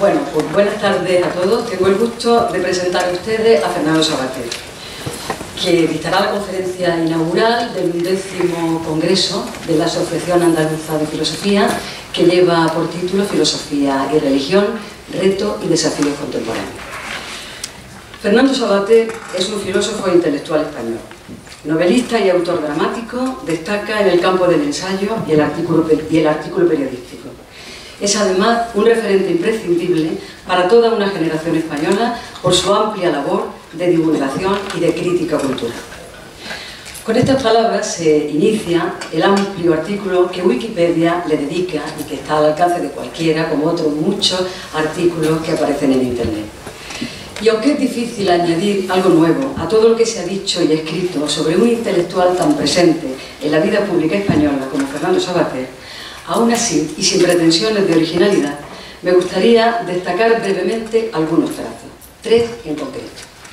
Bueno, pues buenas tardes a todos. Tengo el gusto de presentar a ustedes a Fernando Savater, que dictará la conferencia inaugural del 11º Congreso de la Asociación Andaluza de Filosofía, que lleva por título Filosofía y Religión, Reto y Desafíos Contemporáneos. Fernando Savater es un filósofo e intelectual español. Novelista y autor dramático, destaca en el campo del ensayo y el artículo periodístico. Es además un referente imprescindible para toda una generación española por su amplia labor de divulgación y de crítica cultural. Con estas palabras se inicia el amplio artículo que Wikipedia le dedica y que está al alcance de cualquiera, como otros muchos artículos que aparecen en Internet. Y aunque es difícil añadir algo nuevo a todo lo que se ha dicho y escrito sobre un intelectual tan presente en la vida pública española como Fernando Savater, aún así, y sin pretensiones de originalidad, me gustaría destacar brevemente algunos trazos, 3 en concreto.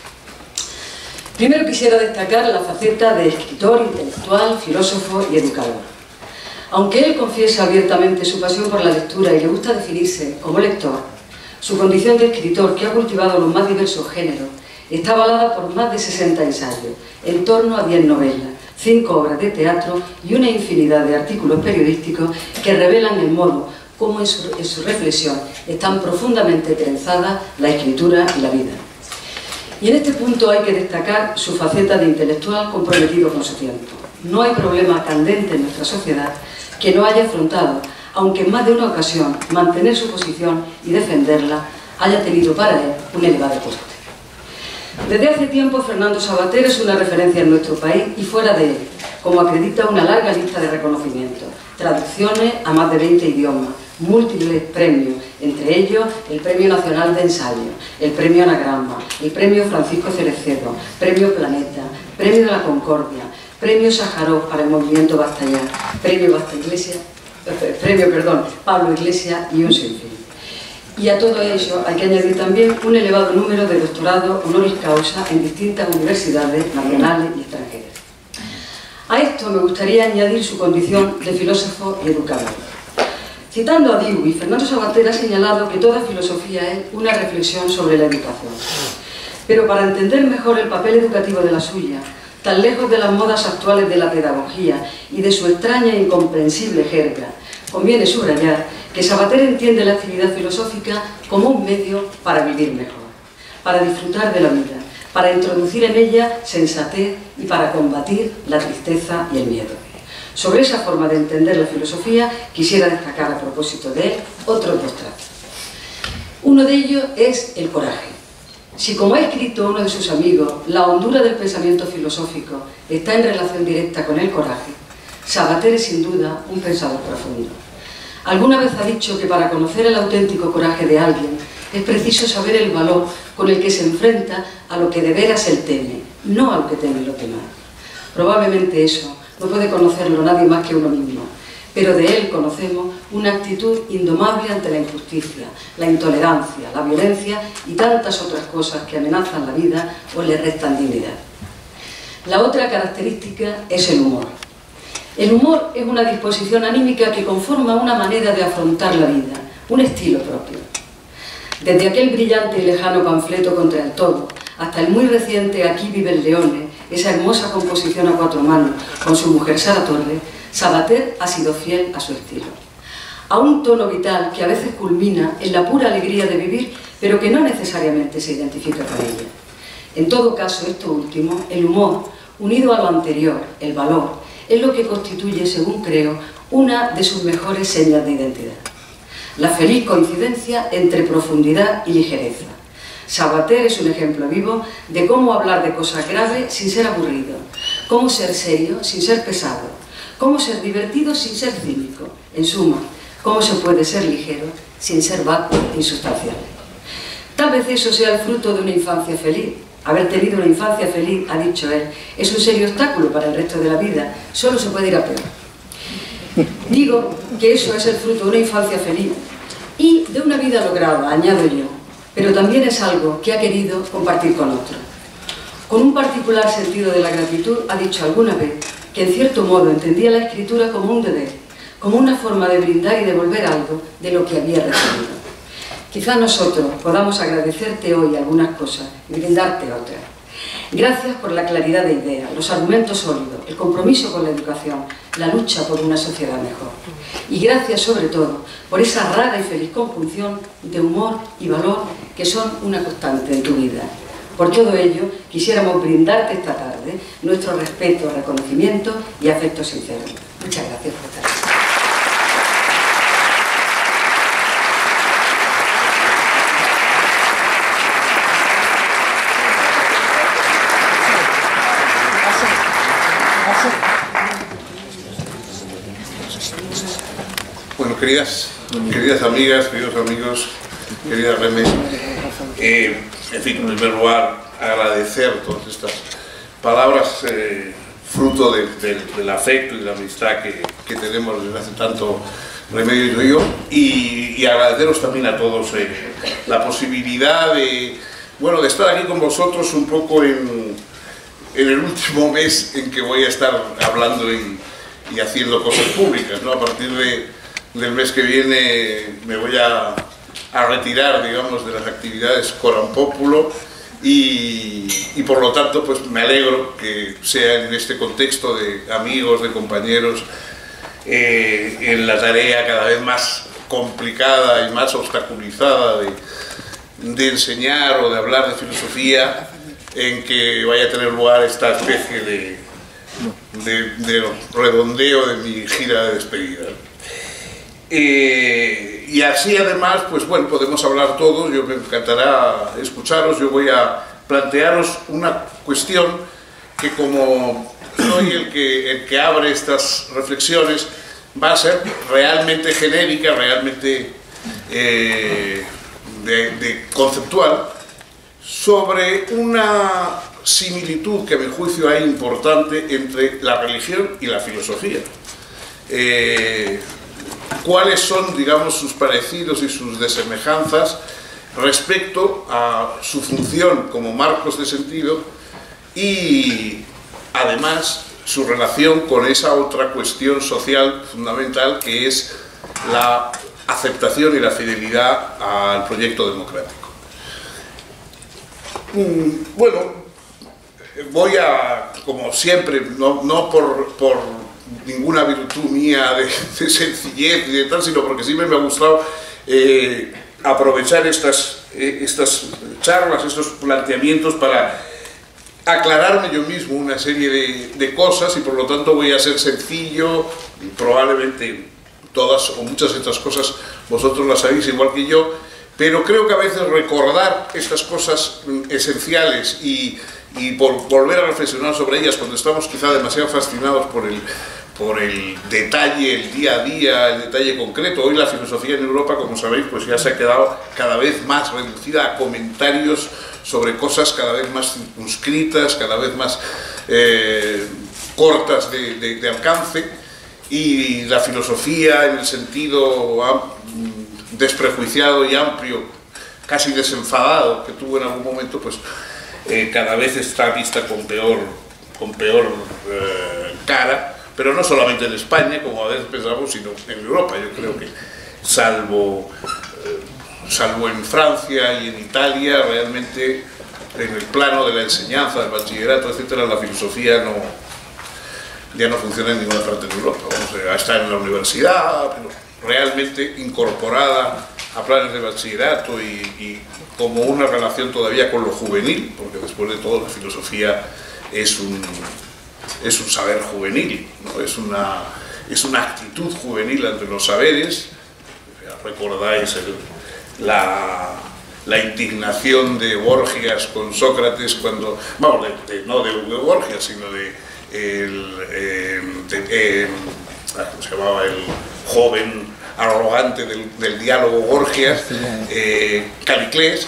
Primero quisiera destacar la faceta de escritor, intelectual, filósofo y educador. Aunque él confiesa abiertamente su pasión por la lectura y le gusta definirse como lector, su condición de escritor, que ha cultivado los más diversos géneros, está avalada por más de 60 ensayos, en torno a 10 novelas, 5 obras de teatro y una infinidad de artículos periodísticos que revelan el modo como en su reflexión están profundamente trenzadas la escritura y la vida. Y en este punto hay que destacar su faceta de intelectual comprometido con su tiempo. No hay problema candente en nuestra sociedad que no haya afrontado, aunque en más de una ocasión mantener su posición y defenderla haya tenido para él un elevado coste. Desde hace tiempo Fernando Savater es una referencia en nuestro país y fuera de él, como acredita una larga lista de reconocimientos, traducciones a más de 20 idiomas, múltiples premios, entre ellos el Premio Nacional de Ensayo, el Premio Anagrama, el Premio Francisco Cerecedo, Premio Planeta, Premio de la Concordia, Premio Sájarov para el movimiento Bastellar, Premio Pablo Iglesias y un sinfín. Y a todo ello hay que añadir también un elevado número de doctorados honoris causa en distintas universidades nacionales y extranjeras. A esto me gustaría añadir su condición de filósofo y educador. Citando a Dewey, Fernando Savater ha señalado que toda filosofía es una reflexión sobre la educación. Pero para entender mejor el papel educativo de la suya, tan lejos de las modas actuales de la pedagogía y de su extraña e incomprensible jerga, conviene subrayar que Savater entiende la actividad filosófica como un medio para vivir mejor, para disfrutar de la vida, para introducir en ella sensatez y para combatir la tristeza y el miedo. Sobre esa forma de entender la filosofía quisiera destacar a propósito de él otros 2 trazos. Uno de ellos es el coraje. Si, como ha escrito uno de sus amigos, la hondura del pensamiento filosófico está en relación directa con el coraje, Savater es sin duda un pensador profundo. Alguna vez ha dicho que para conocer el auténtico coraje de alguien es preciso saber el valor con el que se enfrenta a lo que de veras él teme, no a lo que temen los demás. Probablemente eso no puede conocerlo nadie más que uno mismo, pero de él conocemos una actitud indomable ante la injusticia, la intolerancia, la violencia y tantas otras cosas que amenazan la vida o le restan dignidad. La otra característica es el humor. El humor es una disposición anímica que conforma una manera de afrontar la vida, un estilo propio. Desde aquel brillante y lejano panfleto contra el todo, hasta el muy reciente Aquí viven leones, esa hermosa composición a 4 manos con su mujer Sara Torres, Savater ha sido fiel a su estilo. A un tono vital que a veces culmina en la pura alegría de vivir, pero que no necesariamente se identifica con ella. En todo caso, esto último, el humor, unido a lo anterior, el valor, es lo que constituye, según creo, una de sus mejores señas de identidad. La feliz coincidencia entre profundidad y ligereza. Savater es un ejemplo vivo de cómo hablar de cosas graves sin ser aburrido, cómo ser serio sin ser pesado, cómo ser divertido sin ser cínico. En suma, cómo se puede ser ligero sin ser vacuo e insustancial. Tal vez eso sea el fruto de una infancia feliz. Haber tenido una infancia feliz, ha dicho él, es un serio obstáculo para el resto de la vida, solo se puede ir a peor. Digo que eso es el fruto de una infancia feliz y de una vida lograda, añado yo, pero también es algo que ha querido compartir con otros. Con un particular sentido de la gratitud, ha dicho alguna vez que en cierto modo entendía la escritura como un deber, como una forma de brindar y devolver algo de lo que había recibido. quizá nosotros podamos agradecerte hoy algunas cosas y brindarte otras. Gracias por la claridad de ideas, los argumentos sólidos, el compromiso con la educación, la lucha por una sociedad mejor. Y gracias sobre todo por esa rara y feliz conjunción de humor y valor que son una constante en tu vida. Por todo ello, quisiéramos brindarte esta tarde nuestro respeto, reconocimiento y afecto sincero. Muchas gracias por estar aquí. Bueno, queridas amigas, queridos amigos, querida Remé, en fin, en primer lugar, agradecer todas estas palabras fruto del afecto y de la amistad que tenemos desde hace tanto Remedios y yo, y agradeceros también a todos la posibilidad de estar aquí con vosotros un poco en el último mes en que voy a estar hablando y haciendo cosas públicas, ¿no? A partir del mes que viene me voy a retirar, digamos, de las actividades coram populo y por lo tanto pues me alegro que sea en este contexto de amigos, de compañeros, en la tarea cada vez más complicada y más obstaculizada de enseñar o de hablar de filosofía, en que vaya a tener lugar esta especie de redondeo de mi gira de despedida. Y así además, pues bueno, podemos hablar todos, yo me encantará escucharos, yo voy a plantearos una cuestión que, como soy el que abre estas reflexiones, va a ser realmente genérica, realmente conceptual, sobre una similitud que a mi juicio hay importante entre la religión y la filosofía. ¿Cuáles son, digamos, sus parecidos y sus desemejanzas respecto a su función como marcos de sentido y, además, su relación con esa otra cuestión social fundamental que es la aceptación y la fidelidad al proyecto democrático? Bueno, voy a, como siempre, no por ninguna virtud mía de sencillez y de tal, sino porque siempre me ha gustado aprovechar estas charlas, estos planteamientos para aclararme yo mismo una serie de cosas, y por lo tanto voy a ser sencillo. Probablemente todas o muchas de estas cosas vosotros las sabéis igual que yo, pero creo que a veces recordar estas cosas esenciales y volver a reflexionar sobre ellas cuando estamos quizá demasiado fascinados por el detalle, el día a día, el detalle concreto. Hoy la filosofía en Europa, como sabéis, pues ya se ha quedado cada vez más reducida a comentarios sobre cosas cada vez más circunscritas, cada vez más cortas de alcance, y la filosofía en el sentido desprejuiciado y amplio, casi desenfadado que tuvo en algún momento, pues cada vez está vista con peor cara, pero no solamente en España, como a veces pensamos, sino en Europa. Yo creo que salvo en Francia y en Italia, realmente en el plano de la enseñanza, del bachillerato, etcétera, la filosofía ya no funciona en ninguna parte de Europa. Está en la universidad, pero realmente incorporada a planes de bachillerato y como una relación todavía con lo juvenil, porque después de todo la filosofía es un saber juvenil, ¿no? Es una actitud juvenil ante los saberes. Recordáis la indignación de Gorgias con Sócrates cuando, vamos, no de Gorgias, sino ¿cómo se llamaba el joven arrogante del diálogo Gorgias? Caliclés,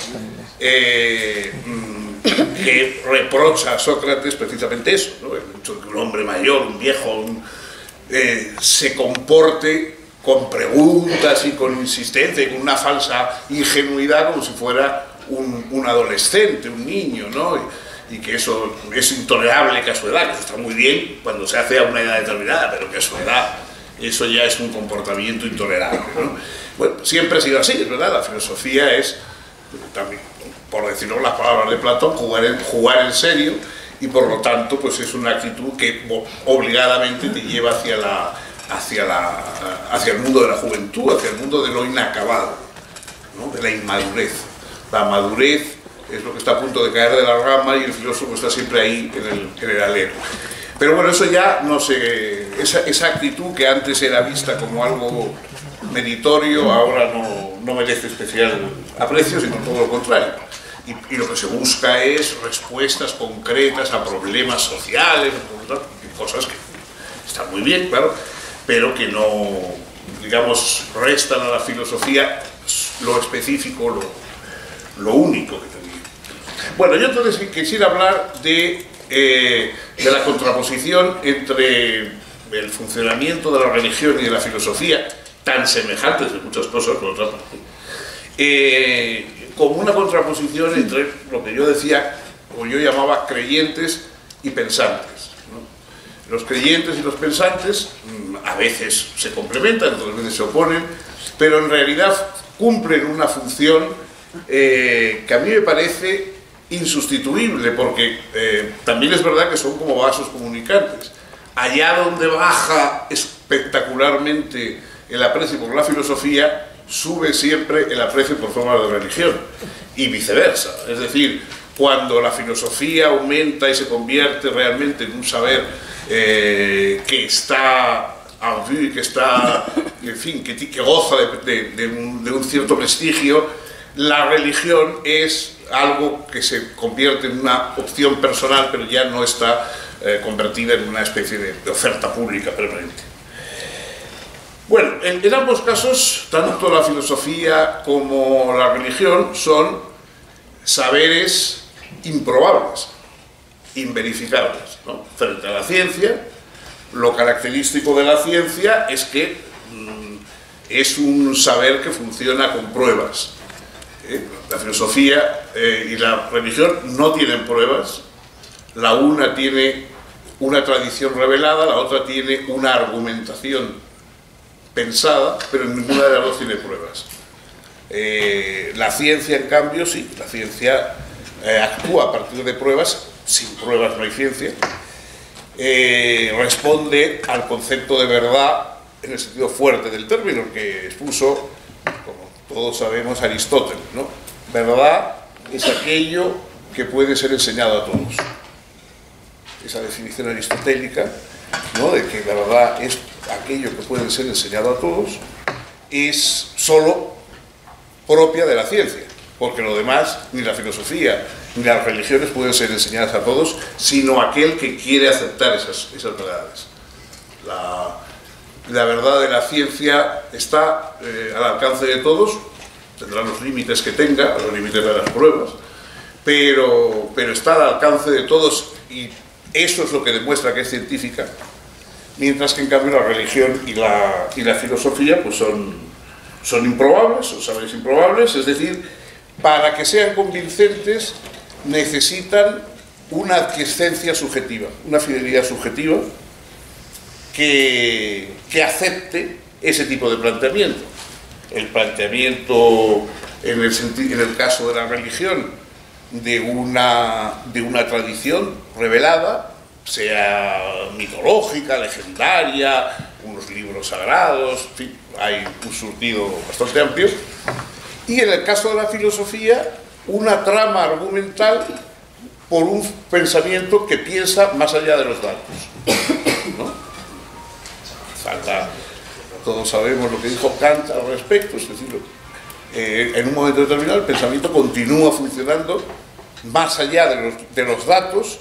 que reprocha a Sócrates precisamente eso, ¿no? El hecho de que un hombre mayor, un viejo, se comporte con preguntas y con insistencia y con una falsa ingenuidad como si fuera un adolescente, un niño, ¿no? Y que eso es intolerable que a su edad, que eso está muy bien cuando se hace a una edad determinada, pero que a su edad eso ya es un comportamiento intolerable, ¿no? Bueno, siempre ha sido así, es verdad, la filosofía es, también, por decirlo con las palabras de Platón, jugar en serio, y por lo tanto pues es una actitud que obligadamente te lleva hacia el mundo de la juventud, hacia el mundo de lo inacabado, ¿no? De la inmadurez. La madurez es lo que está a punto de caer de la rama y el filósofo está siempre ahí en el alero. Pero bueno, eso ya no sé, esa actitud que antes era vista como algo meritorio, ahora no merece especial aprecio, sino todo lo contrario. Y lo que se busca es respuestas concretas a problemas sociales, cosas que están muy bien, claro, pero que no, digamos, restan a la filosofía lo específico, lo único que tenía. Bueno, yo entonces quisiera hablar de la contraposición entre el funcionamiento de la religión y de la filosofía, tan semejantes en muchas cosas, por otra parte, como una contraposición entre lo que yo decía, o yo llamaba creyentes y pensantes, ¿no? Los creyentes y los pensantes a veces se complementan, otras veces se oponen, pero en realidad cumplen una función que a mí me parece insustituible, porque también es verdad que son como vasos comunicantes. Allá donde baja espectacularmente el aprecio por la filosofía, sube siempre el aprecio por formas de religión, y viceversa. Es decir, cuando la filosofía aumenta y se convierte realmente en un saber que está en vue, que está, en fin, que goza de un cierto prestigio, la religión es algo que se convierte en una opción personal, pero ya no está convertida en una especie de oferta pública permanente. Bueno, en ambos casos, tanto la filosofía como la religión son saberes improbables, inverificables, ¿no? Frente a la ciencia, lo característico de la ciencia es que es un saber que funciona con pruebas. La filosofía y la religión no tienen pruebas, la una tiene una tradición revelada, la otra tiene una argumentación pensada, pero ninguna de las dos tiene pruebas. La ciencia, en cambio, sí, la ciencia actúa a partir de pruebas, sin pruebas no hay ciencia, responde al concepto de verdad en el sentido fuerte del término que expuso, como todos sabemos, Aristóteles, ¿no? Verdad es aquello que puede ser enseñado a todos. Esa definición aristotélica, ¿no?, de que la verdad es aquello que puede ser enseñado a todos, es solo propia de la ciencia, porque lo demás, ni la filosofía ni las religiones pueden ser enseñadas a todos, sino aquel que quiere aceptar esas verdades. La verdad de la ciencia está al alcance de todos, tendrá los límites que tenga, los límites de las pruebas, pero está al alcance de todos, y eso es lo que demuestra que es científica, mientras que en cambio la religión y la filosofía pues son improbables, son saberes improbables, es decir, para que sean convincentes necesitan una aquiescencia subjetiva, una fidelidad subjetiva que acepte ese tipo de planteamiento. El planteamiento, en el caso de la religión, de una tradición revelada, sea mitológica, legendaria, unos libros sagrados, en fin, hay un surtido bastante amplio. Y en el caso de la filosofía, una trama argumental por un pensamiento que piensa más allá de los datos, ¿no? Todos sabemos lo que dijo Kant al respecto, es decir, en un momento determinado el pensamiento continúa funcionando más allá de los datos,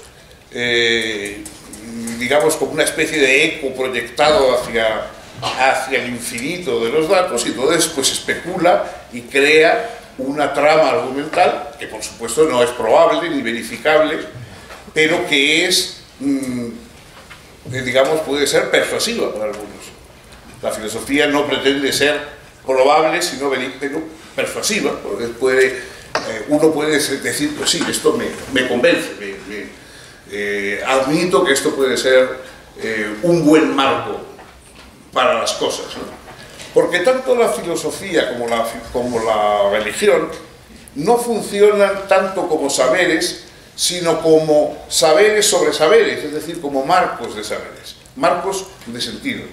digamos como una especie de eco proyectado hacia el infinito de los datos, y entonces pues especula y crea una trama argumental que por supuesto no es probable ni verificable, pero que es, digamos, puede ser persuasiva para algunos. La filosofía no pretende ser probable, sino persuasiva, porque uno puede decir, pues sí, esto me convence, admito que esto puede ser un buen marco para las cosas, ¿no? Porque tanto la filosofía como la religión no funcionan tanto como saberes, sino como saberes sobre saberes, es decir, como marcos de saberes, marcos de sentido.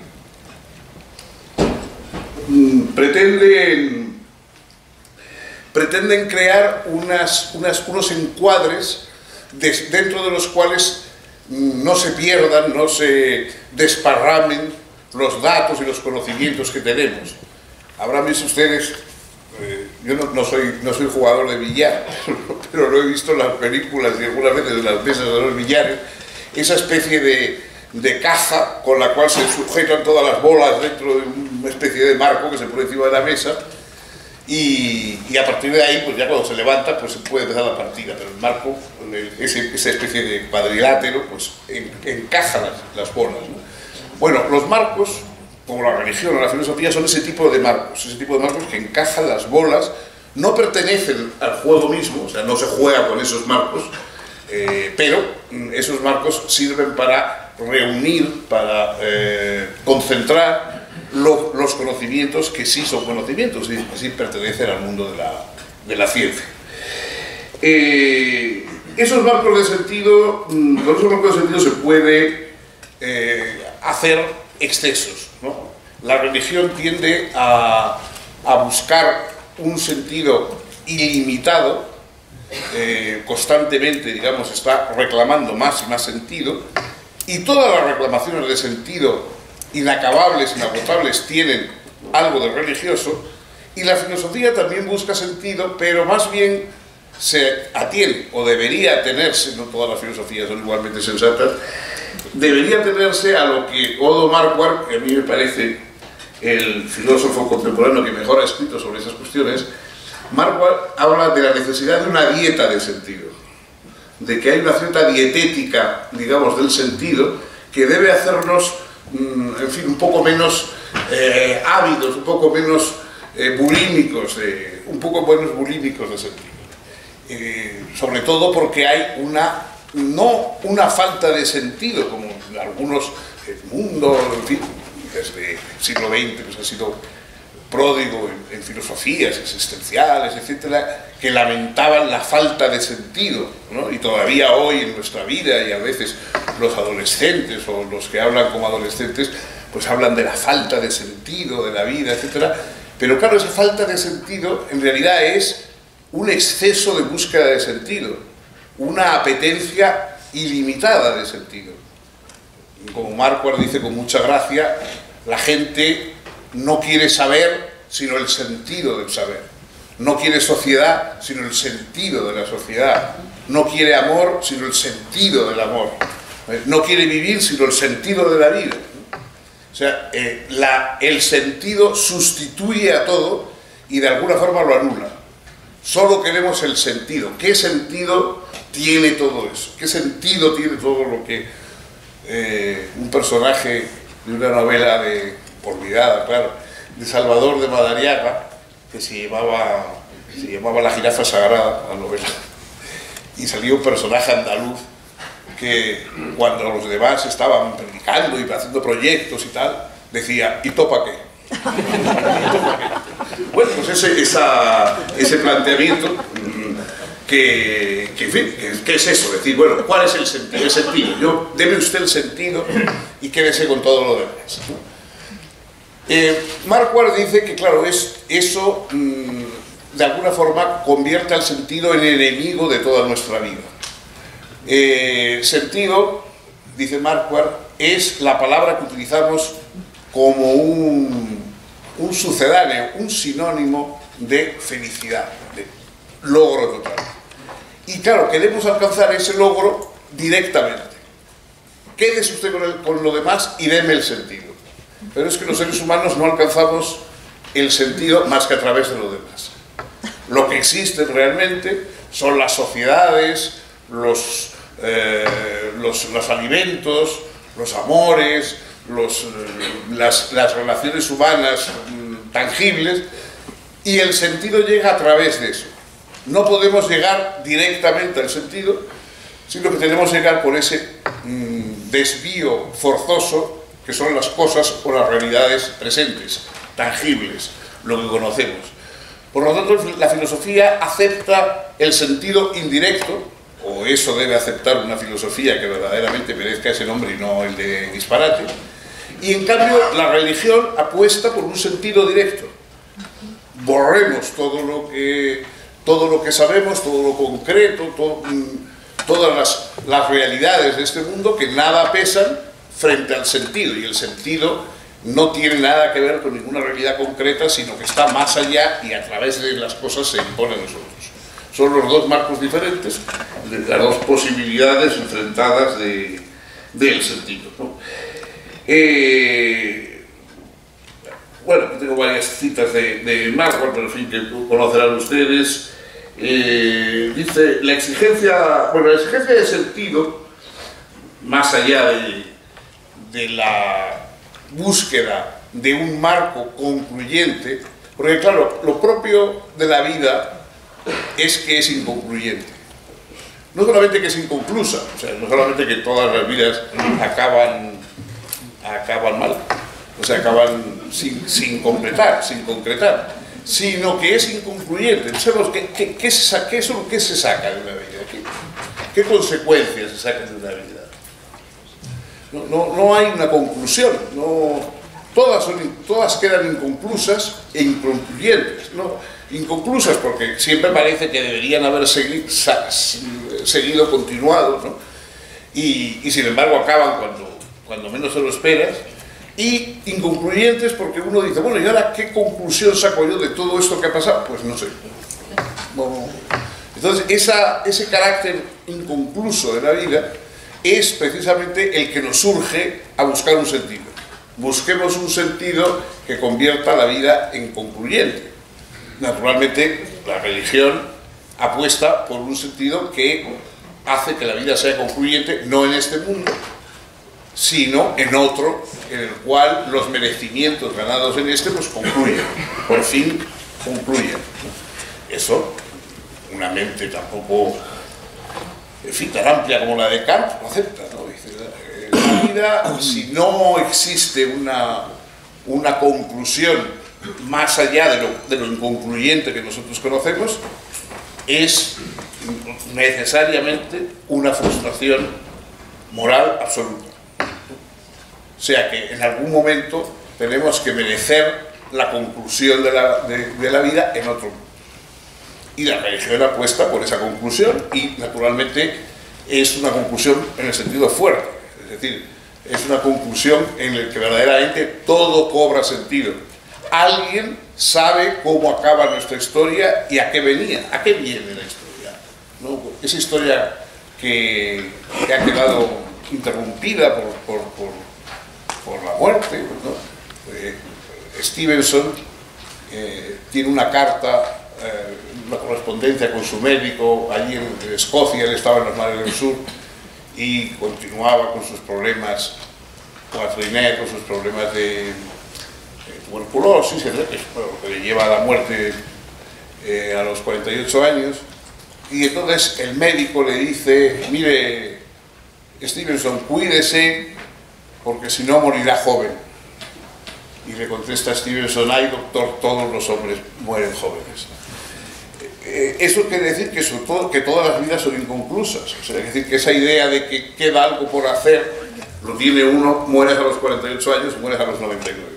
Pretenden crear unos encuadres dentro de los cuales no se pierdan, no se desparramen los datos y los conocimientos que tenemos. Habrán visto ustedes, yo no soy jugador de billar, pero lo he visto en las películas y algunas veces en las mesas de los billares, esa especie de caja con la cual se sujetan todas las bolas dentro de una especie de marco que se pone encima de la mesa, y a partir de ahí, pues ya cuando se levanta, pues se puede empezar la partida, pero el marco, esa especie de cuadrilátero, pues encaja las bolas, ¿no? Bueno, los marcos, como la religión o la filosofía, son ese tipo de marcos que encajan las bolas, no pertenecen al juego mismo, o sea, no se juega con esos marcos, pero esos marcos sirven para reunir, para concentrar los conocimientos que sí son conocimientos y que sí pertenecen al mundo de la ciencia. Esos marcos de sentido, con esos marcos de sentido se puede hacer excesos, ¿no? La religión tiende a buscar un sentido ilimitado, constantemente, digamos, está reclamando más y más sentido, y todas las reclamaciones de sentido inacabables, inagotables, tienen algo de religioso, y la filosofía también busca sentido, pero más bien se atiene, o debería atenerse, no todas las filosofías son igualmente sensatas, debería atenerse a lo que Odo Marquardt, que a mí me parece el filósofo contemporáneo que mejor ha escrito sobre esas cuestiones. Marquardt habla de la necesidad de una dieta de sentido, de que hay una cierta dietética, digamos, del sentido, que debe hacernos, en fin, un poco menos ávidos, un poco menos bulímicos, de sentido. Sobre todo porque hay no una falta de sentido, como algunos, el mundo, en fin, desde el siglo XX pues ha sido pródigo en filosofías existenciales, etcétera, que lamentaban la falta de sentido, ¿no? Y todavía hoy en nuestra vida, y a veces los adolescentes o los que hablan como adolescentes, pues hablan de la falta de sentido de la vida, etcétera. Pero claro, esa falta de sentido en realidad es un exceso de búsqueda de sentido, una apetencia ilimitada de sentido. Como Marquardt dice con mucha gracia, la gente no quiere saber sino el sentido del saber, no quiere sociedad sino el sentido de la sociedad, no quiere amor sino el sentido del amor, no quiere vivir sino el sentido de la vida. O sea, el sentido sustituye a todo y de alguna forma lo anula. Solo queremos el sentido. ¿Qué sentido tiene todo eso? ¿Qué sentido tiene todo lo que un personaje de una novela olvidada, claro, de Salvador de Madariaga, que se llamaba La jirafa sagrada, la novela, y salió un personaje andaluz que cuando los demás estaban predicando y haciendo proyectos y tal, decía, ¿y topa qué? Bueno, pues ese planteamiento en fin, ¿qué es eso? Decir, bueno, ¿cuál es el sentido? El sentido. Deme usted el sentido y quédese con todo lo demás. Marquardt dice que, claro, eso de alguna forma convierte al sentido en enemigo de toda nuestra vida. Sentido, dice Marquardt, es la palabra que utilizamos como un sucedáneo, un sinónimo de felicidad, de logro total. Y claro, queremos alcanzar ese logro directamente. Quédese usted con lo demás y deme el sentido. Pero es que los seres humanos no alcanzamos el sentido más que a través de lo demás. Lo que existe realmente son las sociedades, los alimentos, los amores, las relaciones humanas tangibles, y el sentido llega a través de eso. No podemos llegar directamente al sentido, sino que tenemos que llegar por ese desvío forzoso que son las cosas o las realidades presentes, tangibles, lo que conocemos. Por lo tanto, la filosofía acepta el sentido indirecto, o eso debe aceptar una filosofía que verdaderamente merezca ese nombre y no el de disparate, y en cambio la religión apuesta por un sentido directo. Borremos todo lo que sabemos, todo lo concreto, todas las realidades de este mundo, que nada pesan frente al sentido, y el sentido no tiene nada que ver con ninguna realidad concreta, sino que está más allá y a través de las cosas se impone a nosotros. Son los dos marcos diferentes, las dos posibilidades enfrentadas del sentido, ¿no? Bueno, tengo varias citas de Maxwell, pero en fin, que conocerán ustedes. Dice, la exigencia de sentido, más allá de la búsqueda de un marco concluyente, porque claro, lo propio de la vida es que es inconcluyente. No solamente que es inconclusa, o sea, no solamente que todas las vidas acaban mal, o sea, acaban sin concretar, sino que es inconcluyente. Sabemos ¿qué se saca de una vida? ¿Qué consecuencias se sacan de una vida? No hay una conclusión, todas quedan inconclusas e inconcluyentes, ¿no? Inconclusas porque siempre parece que deberían haber seguido continuados, ¿no? Y sin embargo acaban cuando menos se lo esperas, y inconcluyentes porque uno dice, bueno, ¿y ahora qué conclusión saco yo de todo esto que ha pasado? Pues no sé. Entonces ese carácter inconcluso de la vida es precisamente el que nos urge a buscar un sentido. Busquemos un sentido que convierta la vida en concluyente. Naturalmente, la religión apuesta por un sentido que hace que la vida sea concluyente, no en este mundo, sino en otro, en el cual los merecimientos ganados en este pues concluyen, por fin concluyen. Eso, una mente tampoco, en fin, tan amplia como la de Kant, lo acepta, ¿no? Dice, la vida, si no existe una conclusión más allá de lo inconcluyente que nosotros conocemos, es necesariamente una frustración moral absoluta. O sea que en algún momento tenemos que merecer la conclusión de la vida en otro mundo. Y la religión apuesta por esa conclusión y naturalmente es una conclusión en el sentido fuerte, es decir, es una conclusión en la que verdaderamente todo cobra sentido. Alguien sabe cómo acaba nuestra historia y a qué venía, a qué viene la historia, ¿no? Esa historia que ha quedado interrumpida por la muerte, ¿no? Stevenson tiene una carta, una correspondencia con su médico allí en Escocia, él estaba en los mares del sur y continuaba con sus problemas cuatriner, con sus problemas de tuberculosis, que le lleva a la muerte a los 48 años, y entonces el médico le dice, mire, Stevenson, cuídese porque si no morirá joven. Y le contesta Stevenson, ay doctor, todos los hombres mueren jóvenes. Eso quiere decir que todas las vidas son inconclusas, o sea, es decir, que esa idea de que queda algo por hacer, lo tiene uno, mueres a los 48 años y mueres a los 99.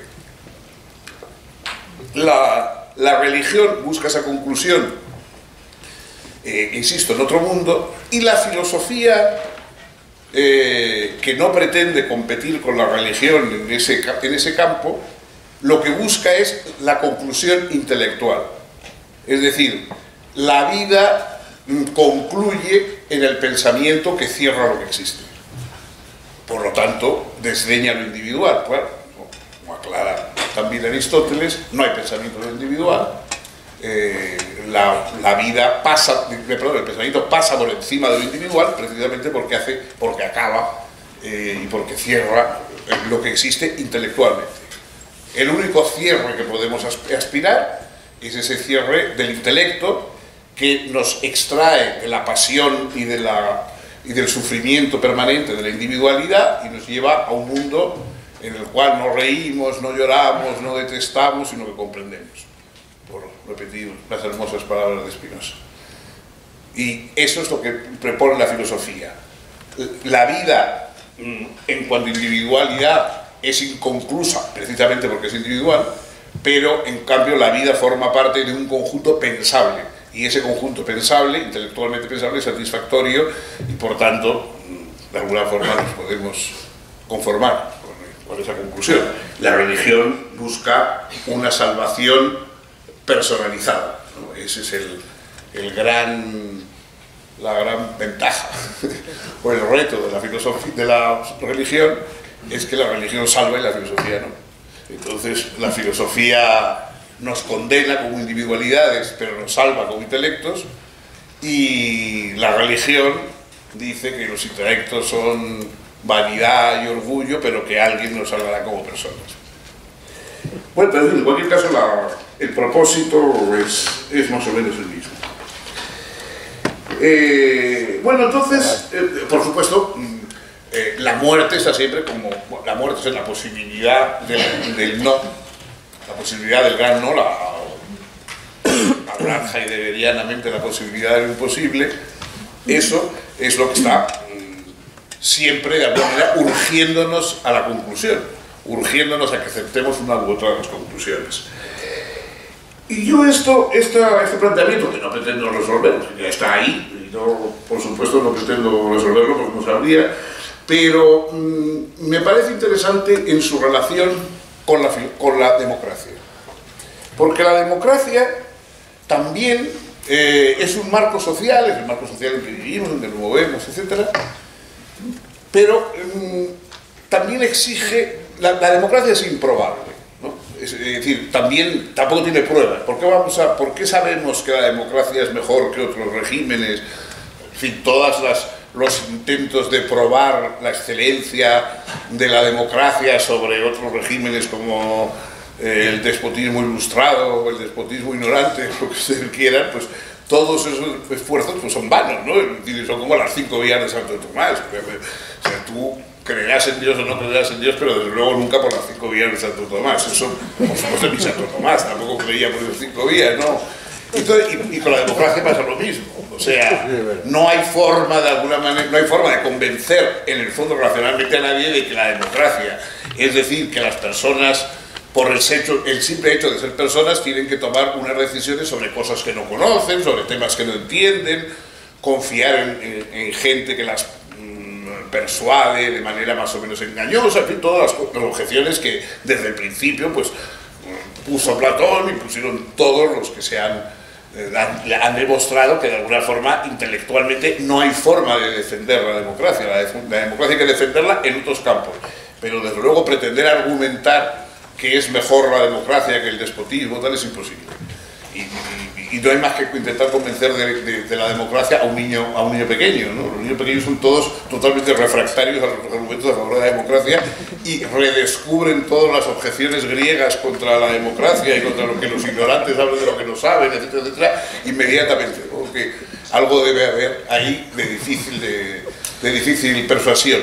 La religión busca esa conclusión, insisto, en otro mundo, y la filosofía, que no pretende competir con la religión en ese campo, lo que busca es la conclusión intelectual. Es decir, la vida concluye en el pensamiento que cierra lo que existe. Por lo tanto, desdeña lo individual, claro, como aclara también Aristóteles, no hay pensamiento individual, el pensamiento pasa por encima de lo individual precisamente porque acaba y porque cierra lo que existe intelectualmente. El único cierre que podemos aspirar es ese cierre del intelecto que nos extrae de la pasión y del sufrimiento permanente de la individualidad y nos lleva a un mundo en el cual no reímos, no lloramos, no detestamos, sino que comprendemos, por repetir las hermosas palabras de Spinoza. Y eso es lo que propone la filosofía. La vida, en cuanto a individualidad, es inconclusa, precisamente porque es individual, pero en cambio la vida forma parte de un conjunto pensable, y ese conjunto pensable, intelectualmente pensable, es satisfactorio, y por tanto, de alguna forma nos podemos conformar con esa conclusión. La religión busca una salvación personalizada, ¿no? Ese es la gran ventaja o el reto de la filosofía, de la religión, es que la religión salva y la filosofía no. Entonces la filosofía nos condena como individualidades, pero nos salva como intelectos, y la religión dice que los intelectos son vanidad y orgullo, pero que alguien nos salvará como personas. Bueno, pero en cualquier caso el propósito es más o menos el mismo. Bueno, entonces, por supuesto, la muerte está siempre como... La muerte es la posibilidad del no, la posibilidad del gran no, la granja heideggerianamente la posibilidad de lo imposible. Eso es lo que está siempre, de alguna manera, urgiéndonos a la conclusión, urgiéndonos a que aceptemos una u otra de las conclusiones. Y yo este planteamiento, que no pretendo resolver, ya está ahí, y yo, por supuesto, no pretendo resolverlo porque no sabría, pero me parece interesante en su relación con la democracia. Porque la democracia también es un marco social, es el marco social en que vivimos, en que nos movemos, etc. Pero también exige, la democracia es improbable, ¿no? Es decir, tampoco tiene pruebas. ¿Por qué sabemos que la democracia es mejor que otros regímenes? En fin, todos los intentos de probar la excelencia de la democracia sobre otros regímenes como el despotismo ilustrado o el despotismo ignorante, lo que ustedes quieran, pues todos esos esfuerzos pues son vanos, ¿no? Son como las 5 vías de Santo Tomás. O sea, tú creerás en Dios o no creerás en Dios, pero desde luego nunca por las 5 vías de Santo Tomás. Eso, por supuesto, ni Santo Tomás tampoco creía por esas 5 vías, ¿no? Entonces, y con la democracia pasa lo mismo. O sea, no hay forma de alguna manera, no hay forma de convencer en el fondo racionalmente a nadie de que la democracia, es decir, que las personas, por el simple hecho de ser personas, tienen que tomar unas decisiones sobre cosas que no conocen, sobre temas que no entienden, confiar en gente que las persuade de manera más o menos engañosa, en fin, todas las objeciones que desde el principio pues puso Platón y pusieron todos los que han demostrado que de alguna forma intelectualmente no hay forma de defender la democracia. La democracia hay que defenderla en otros campos, pero desde luego pretender argumentar que es mejor la democracia que el despotismo, tal, es imposible. Y no hay más que intentar convencer de la democracia a un niño pequeño, ¿no? Los niños pequeños son todos totalmente refractarios a los argumentos a favor de la democracia y redescubren todas las objeciones griegas contra la democracia y contra lo que los ignorantes hablan de lo que no saben, etcétera, etcétera, inmediatamente, ¿no? Porque algo debe haber ahí de difícil persuasión.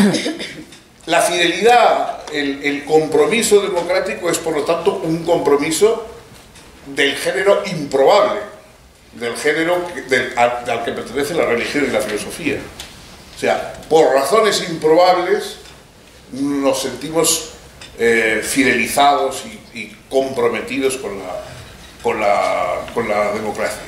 La fidelidad, el compromiso democrático es, por lo tanto, un compromiso del género improbable, del género al que pertenece la religión y la filosofía. O sea, por razones improbables nos sentimos fidelizados y comprometidos con la democracia.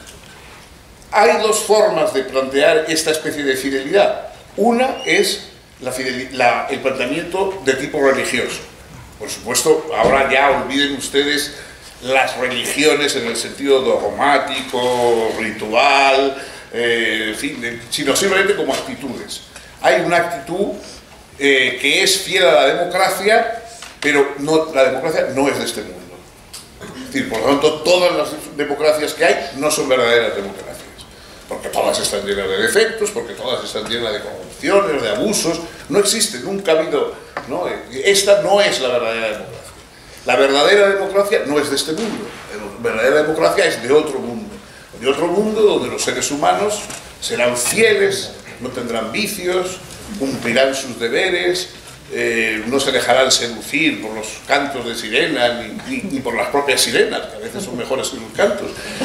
Hay dos formas de plantear esta especie de fidelidad. Una es el planteamiento de tipo religioso. Por supuesto, ahora ya olviden ustedes las religiones en el sentido dogmático, ritual, en fin, sino simplemente como actitudes. Hay una actitud que es fiel a la democracia, pero la democracia no es de este mundo. Es decir, por lo tanto, todas las democracias que hay no son verdaderas democracias, porque todas están llenas de defectos, porque todas están llenas de corrupciones, de abusos. No existe, nunca ha habido, ¿no? Esta no es la verdadera democracia. La verdadera democracia no es de este mundo, la verdadera democracia es de otro mundo donde los seres humanos serán fieles, no tendrán vicios, cumplirán sus deberes, no se dejarán seducir por los cantos de sirena ni por las propias sirenas, que a veces son mejores que los cantos.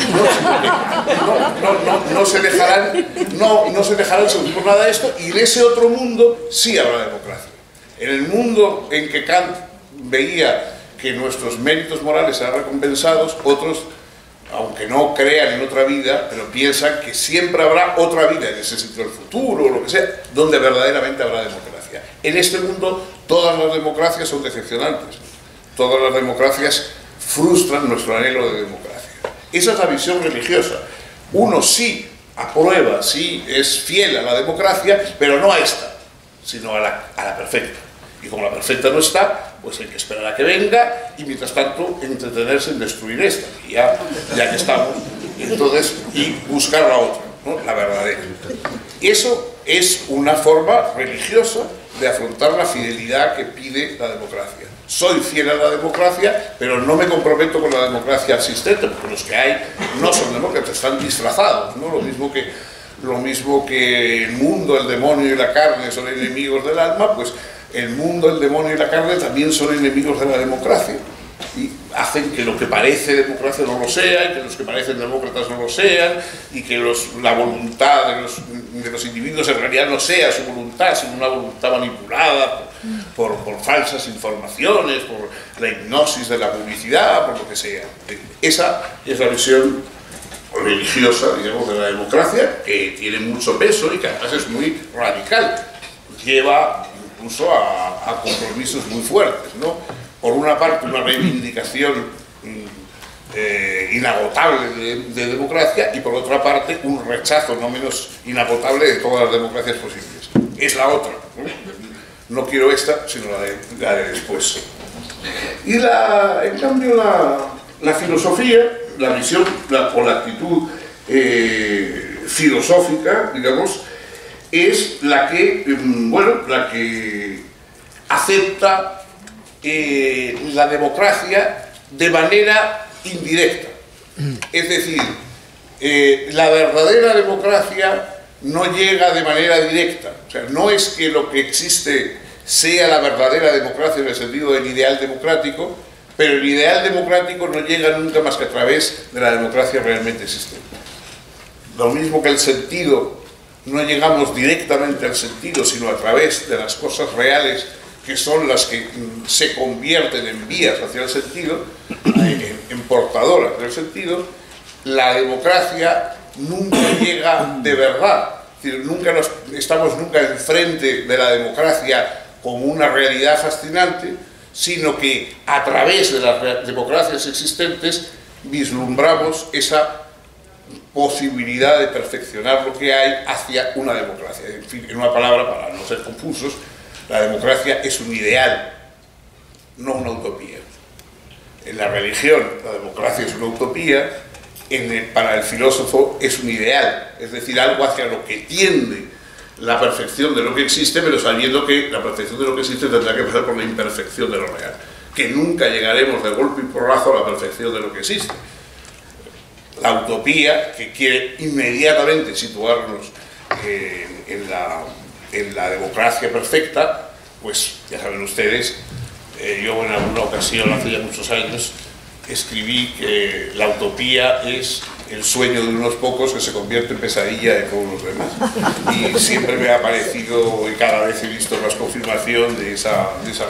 No se dejarán seducir por nada de esto, y en ese otro mundo sí habrá democracia. En el mundo en que Kant veía que nuestros méritos morales eran recompensados, otros, aunque no crean en otra vida, pero piensan que siempre habrá otra vida, en ese sentido, el futuro o lo que sea, donde verdaderamente habrá democracia. En este mundo todas las democracias son decepcionantes, todas las democracias frustran nuestro anhelo de democracia. Esa es la visión religiosa. Uno sí aprueba, sí es fiel a la democracia, pero no a esta, sino a la perfecta. Y como la perfecta no está, pues hay que esperar a que venga y mientras tanto entretenerse en destruir esta, y ya que estamos, entonces, y buscar la otra, ¿no? La verdadera. Eso es una forma religiosa de afrontar la fidelidad que pide la democracia. Soy fiel a la democracia, pero no me comprometo con la democracia existente, porque los que hay no son demócratas, están disfrazados, ¿no? Lo mismo que el mundo, el demonio y la carne son enemigos del alma, pues el mundo, el demonio y la carne también son enemigos de la democracia y hacen que lo que parece democracia no lo sea, y que los que parecen demócratas no lo sean, y que la voluntad de los individuos en realidad no sea su voluntad, sino una voluntad manipulada por falsas informaciones, por la hipnosis de la publicidad, por lo que sea. Esa es la visión religiosa, digamos, de la democracia, que tiene mucho peso y que además es muy radical. Lleva incluso a compromisos muy fuertes, ¿no? Por una parte, una reivindicación inagotable de democracia, y por otra parte, un rechazo no menos inagotable de todas las democracias posibles. Es la otra, ¿no? No quiero esta, sino la de después. Y en cambio, la filosofía, la visión o la actitud filosófica, digamos, es la que acepta la democracia de manera indirecta. Es decir, la verdadera democracia no llega de manera directa. O sea, no es que lo que existe sea la verdadera democracia en el sentido del ideal democrático, pero el ideal democrático no llega nunca más que a través de la democracia realmente existente. Lo mismo que el sentido, no llegamos directamente al sentido, sino a través de las cosas reales, que son las que se convierten en vías hacia el sentido, en portadoras del sentido. La democracia nunca llega de verdad. Es decir, estamos nunca enfrente de la democracia como una realidad fascinante, sino que a través de las democracias existentes vislumbramos esa posibilidad de perfeccionar lo que hay hacia una democracia. En fin, en una palabra, para no ser confusos, la democracia es un ideal, no una utopía. En la religión, la democracia es una utopía, para el filósofo es un ideal, es decir, algo hacia lo que tiende la perfección de lo que existe, pero sabiendo que la perfección de lo que existe tendrá que pasar por la imperfección de lo real, que nunca llegaremos de golpe y porrazo a la perfección de lo que existe. La utopía, que quiere inmediatamente situarnos en la democracia perfecta, pues ya saben ustedes, yo en alguna ocasión, hace ya muchos años, escribí que la utopía es el sueño de unos pocos que se convierte en pesadilla de todos los demás. Y siempre me ha parecido, y cada vez he visto más confirmación de esa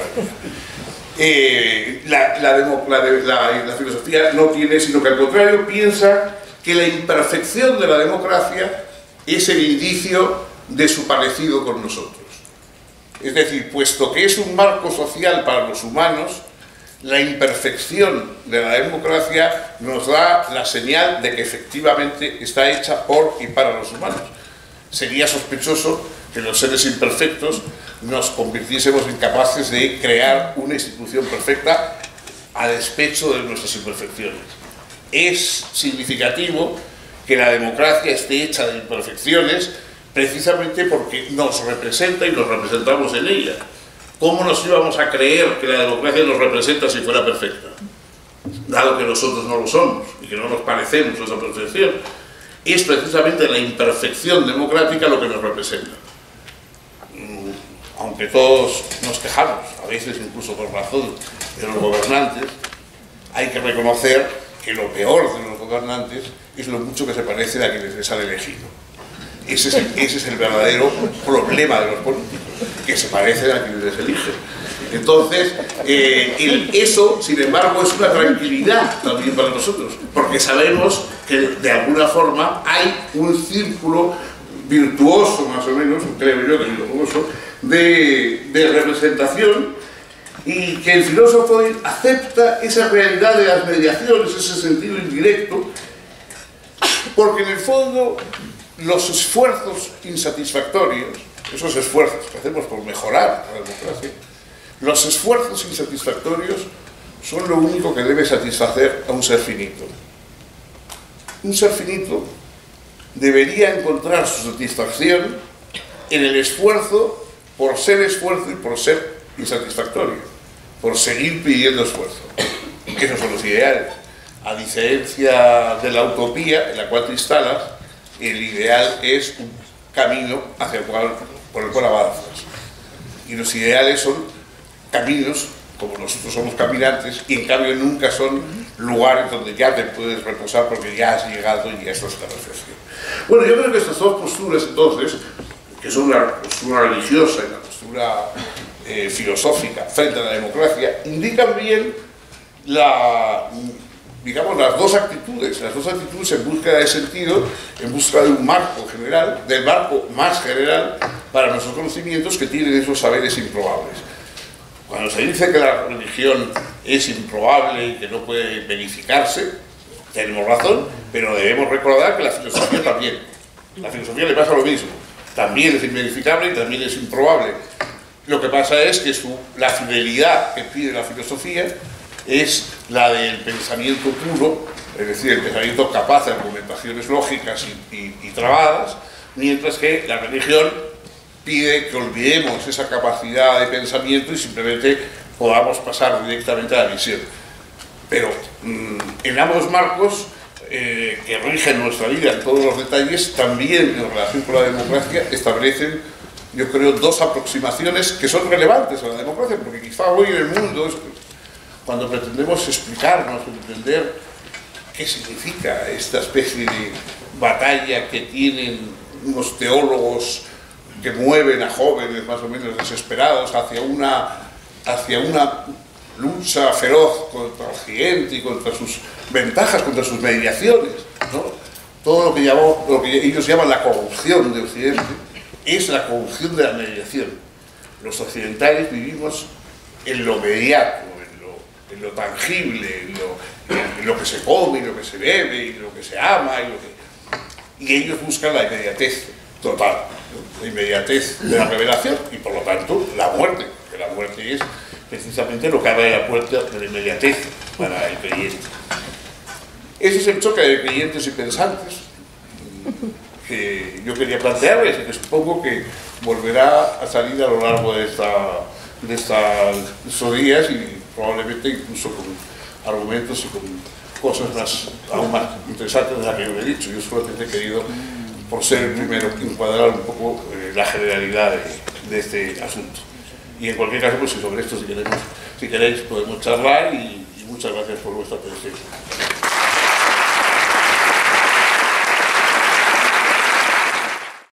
realidad. La filosofía no tiene, sino que al contrario piensa que la imperfección de la democracia es el indicio de su parecido con nosotros. Es decir, puesto que es un marco social para los humanos, la imperfección de la democracia nos da la señal de que efectivamente está hecha por y para los humanos. Sería sospechoso que los seres imperfectos nos convirtiésemos en capaces de crear una institución perfecta a despecho de nuestras imperfecciones. Es significativo que la democracia esté hecha de imperfecciones precisamente porque nos representa y nos representamos en ella. ¿Cómo nos íbamos a creer que la democracia nos representa si fuera perfecta? Dado que nosotros no lo somos y que no nos parecemos a esa perfección. Es precisamente la imperfección democrática lo que nos representa. aunque todos nos quejamos, a veces incluso por razón de los gobernantes, hay que reconocer que lo peor de los gobernantes es lo mucho que se parecen a quienes les han elegido. Ese es el verdadero problema de los políticos, que se parecen a quienes les eligen. Entonces, eso, sin embargo, es una tranquilidad también para nosotros, porque sabemos que de alguna forma hay un círculo virtuoso, más o menos, creo yo, virtuoso, de representación, y que el filósofo acepta esa realidad de las mediaciones, ese sentido indirecto, porque en el fondo los esfuerzos insatisfactorios, esos esfuerzos que hacemos por mejorar la democracia, los esfuerzos insatisfactorios son lo único que debe satisfacer a un ser finito. Un ser finito debería encontrar su satisfacción en el esfuerzo por ser esfuerzo y por ser insatisfactorio, por seguir pidiendo esfuerzo. Esos son los ideales. A diferencia de la utopía en la cual te instalas, el ideal es un camino por el cual avanzas. Y los ideales son caminos, como nosotros somos caminantes, y en cambio nunca son lugares donde ya te puedes reposar porque ya has llegado y ya estás en la reflexión. Bueno, yo creo que estas dos posturas, entonces, que son la postura religiosa y la postura filosófica frente a la democracia, indican bien digamos, las dos actitudes en busca de sentido, en busca de un marco general, del marco más general para nuestros conocimientos que tienen esos saberes improbables. Cuando se dice que la religión es improbable y que no puede verificarse, tenemos razón, pero debemos recordar que la filosofía también. La filosofía le pasa lo mismo. También es inverificable y también es improbable. Lo que pasa es que la fidelidad que pide la filosofía es la del pensamiento puro, es decir, el pensamiento capaz de argumentaciones lógicas y trabadas, mientras que la religión pide que olvidemos esa capacidad de pensamiento y simplemente podamos pasar directamente a la visión. Pero en ambos marcos que rigen nuestra vida en todos los detalles, también en relación con la democracia establecen, yo creo, dos aproximaciones que son relevantes a la democracia, porque quizá hoy en el mundo, cuando pretendemos explicarnos, entender qué significa esta especie de batalla que tienen unos teólogos que mueven a jóvenes más o menos desesperados hacia una lucha feroz contra Occidente y contra sus ventajas, contra sus mediaciones, ¿no? Todo lo que ellos llaman la corrupción de Occidente es la corrupción de la mediación. Los occidentales vivimos en lo mediato, en lo tangible, en lo que se come, en lo que se bebe, en lo que se ama, y ellos buscan la inmediatez total, la inmediatez de la revelación y por lo tanto la muerte, que la muerte es precisamente lo que abre la puerta de la inmediatez para el creyente. Ese es el choque de creyentes y pensantes que yo quería plantearles y que supongo que volverá a salir a lo largo de estos días y probablemente incluso con argumentos y con cosas aún más interesantes de las que yo he dicho. Yo solamente he querido, por ser el primero, encuadrar un poco la generalidad de este asunto. Y en cualquier caso, pues sobre esto, si queréis, podemos charlar y muchas gracias por vuestra atención.